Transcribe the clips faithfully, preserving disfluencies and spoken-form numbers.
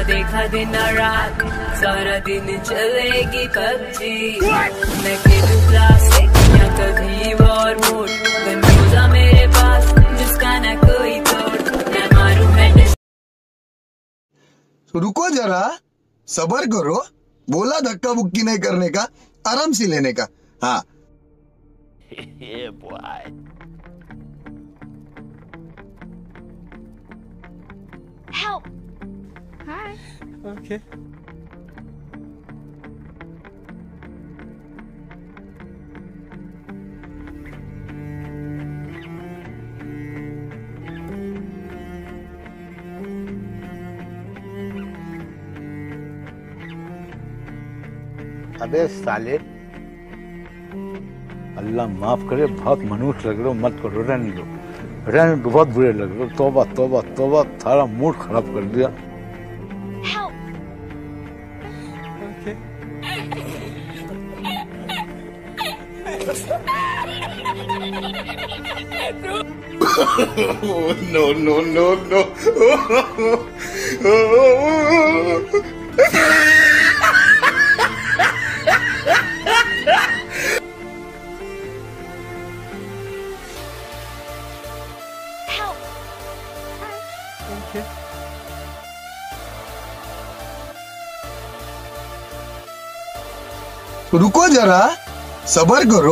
देखा दिन रात, सारा दिन चलेगी पबजी। मैं खेलूं क्लासिक या कभी वॉर मोड, गन मेरे पास जिसका न कोई तोड़, मैं मारूं हेड। रुको जरा, सबर करो, बोला धक्का बुक्की नहीं करने का, आराम से लेने का। हाँ Yeah, boy. Help! Hi. Okay. अबे साले, अल्लाह माफ करे, बहुत मनुष्य लग रहे हो, मत करो, रहने दो, रहने दो, बहुत बुरे लग रहे हो। तौबा तौबा तौबा, थारा मूड खराब कर दिया। No no no no. रुको जरा, सबर करो।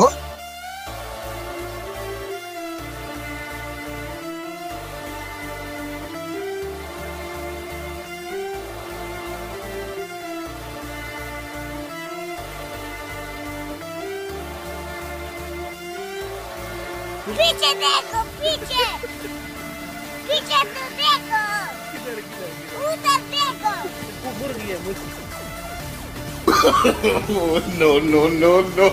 पीछे देखो, पीछे पीछे तो देखो, उधर देखो। No no no no.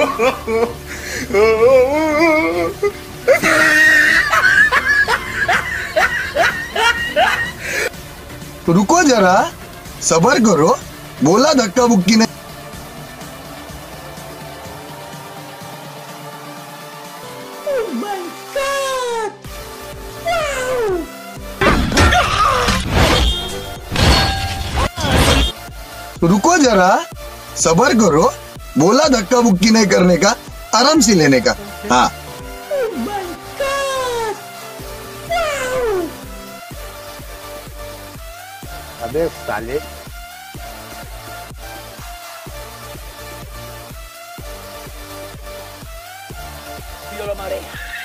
रुको जरा, सबर करो, बोला धक्का बुक्की नहीं। Oh my God! Wow! रुको जरा, सबर करो, बोला धक्का बुक्की नहीं करने का, आराम से लेने का। हाँ Oh my God! Wow! अबे साले, Yo lo mareé.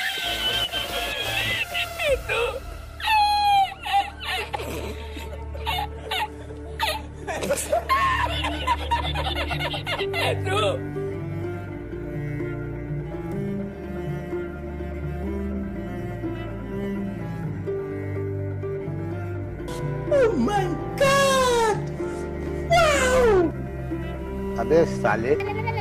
Oh my God! Wow! अबे साले,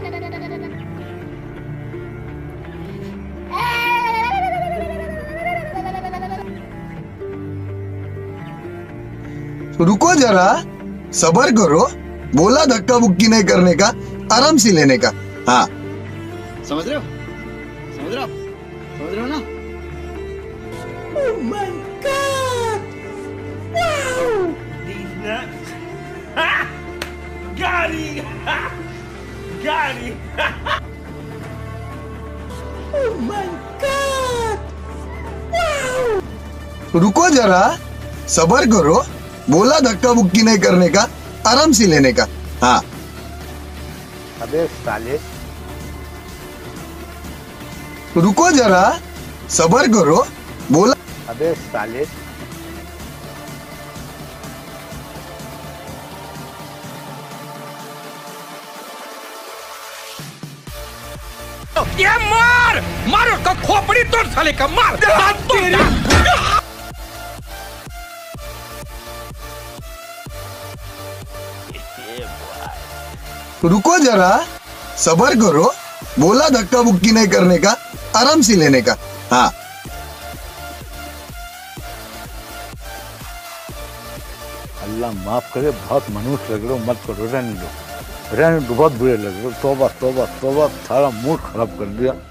रुको जरा, सबर करो, बोला धक्का बुक्की नहीं करने का, आराम से लेने का। हाँ समझ रहे हो, समझ रहे हो, समझ रहे हो ना? Oh my God! Wow! These nuts. Ha! Got him! Ha! Got him! Oh my God! Wow! रुको जरा, सबर करो, बोला धक्का बुक्की नहीं करने का, आराम से लेने का। हाँ अबे साले, रुको जरा, सबर करो, बोला। अबे साले, क्या मार मार उसका खोपड़ी तोड़ साले का, मार हाथ तोड़। रुको जरा, सबर करो, बोला धक्का बुक्की नहीं करने का, आराम से लेने का। हाँ अल्लाह माफ करे, बहुत मनुष्य लग रहे हो, मत करो, रहने दो, रहने दो, बहुत बुरे लग रहे हो। तौबा तौबा तौबा, थारा मूड खराब कर दिया।